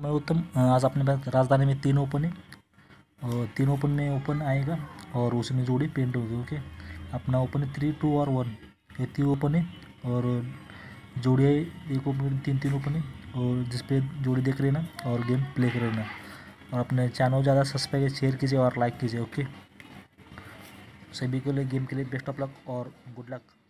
मैं उत्तम, आज अपने पास राजधानी में 3 ओपन है और 3 ओपन में ओपन आएगा और उसमें जोड़ी पेंट होगी। ओके, अपना ओपन है 3, 2 और 1, ये 3 ओपन है और जोड़ी एक ओपन 3 ओपन है और जिसपे जोड़ी देख लेना और गेम प्ले कर लेना। और अपने चैनल ज़्यादा सब्सक्राइब शेयर कीजिए और लाइक कीजिए। ओके, सभी को लिए गेम के लिए बेस्ट ऑफ लक और गुड लक।